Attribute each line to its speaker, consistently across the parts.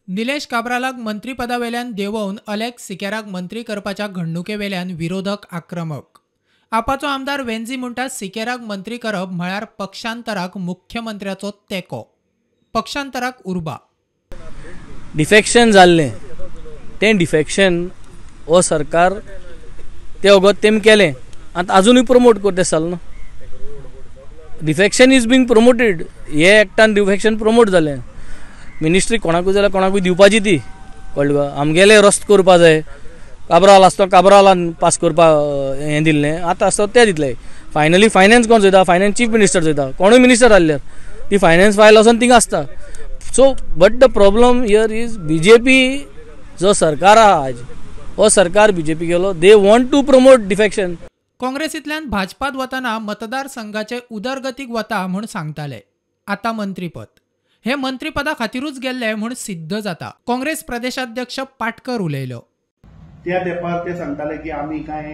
Speaker 1: Nilesh काब्रालाक मंत्रीपदावेल्यान देंवोवन Alex सिकेराक मंत्री करपाच्या घडणुकेवेल्यान विरोधक आक्रमक. आपाचो आमदार वेंझी म्हणटा सिकेराक मंत्री करप म्हळ्यार पक्षांतराक मुख्यमंत्र्याचो तेंको. पक्षांतराक उर्बा.
Speaker 2: डिफेक्शन जाल्लें तें डिफेक्शन हो सरकार ते वगत तेम केलें आतां अजूनय प्रमोट करता चलना. Defection is being promoted. हे एक्टान डिफेक्शन प्रमोट जालें. मिनिस्ट्री कोणाकूय जाल्यार कोणाकूय दिवपाची ती कळ्ळें गो. आमगेले रस्तो करपा जाय. काब्राल आसता काब्रालान पास करपा हें दिल्लें. आतां आसता ते दितले. फायनली फायनान्स कोण चोयता? फायनान्स चीफ मिनिस्टर चोयता. कोणूय मिनिस्टर आसल्यार ती फायनान्स फायल वचोन थिंगा आसता. So but the problem here is BJP जो सरकार आहा आज हो सरकार बीजेपी गेलो. They want to promote defection.
Speaker 1: काँग्रेसींतल्यान भाजपात वतना मतदारसंघाचे उदरगतीक वता म्हूण सांगताले. आतां मंत्रीपद हे मंत्रीपदा खातीरूच गेल्ले म्हूण सिद्ध जाता. काँग्रेस प्रदेशाध्यक्ष पाटकर उलयलो.
Speaker 3: त्या तेंपार ते सांगताले की आमी कांय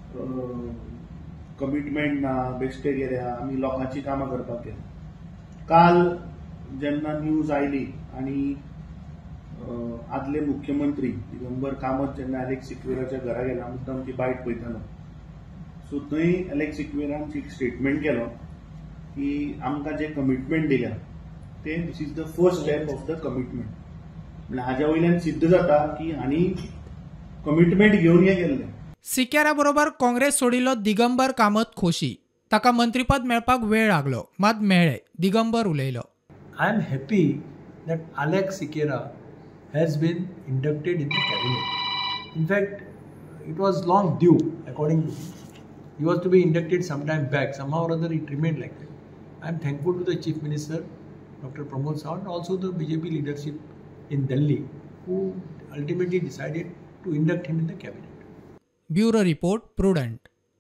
Speaker 3: कमिटमेंट ना, बेश्टे गेल्या, आमी लोकांची कामां करपाक गेले. काल जेन्ना न्यूज आयली आनी आदले मुख्यमंत्री दिगंबर कामत जेन्ना अलेक्स सिक्वेराच्या घरा गेला मुद्दाम ती बायट पळयतालो. सो थंय अलेक्स सिक्वेरान एक स्टेटमेंट केलो की आमकां जे कमिटमेंट दिल्या ते this is the first step of the commitment. म्हणजे हाज्या वयल्यान सिद्ध जाता की हांणी कमिटमेंट घेवन हे गेल्ले.
Speaker 1: सिकेरा बरोबर काँग्रेस सोडिल्लो दिगंबर कामत खोशी. ताका मंत्रीपद मेळपाक वेळ लागलो मात मेळ्ळें. दिगंबर उलयलो.
Speaker 4: I am happy that Alex Sikera has been inducted in the cabinet. In fact, it was long due, according to me. He was to be inducted some time back. Somehow or other, it remained like that. I am thankful to the Chief Minister, Dr. Pramod Sawant, also the BJP leadership in Delhi, who ultimately decided to induct him in the cabinet.
Speaker 1: Bureau Report, Prudent.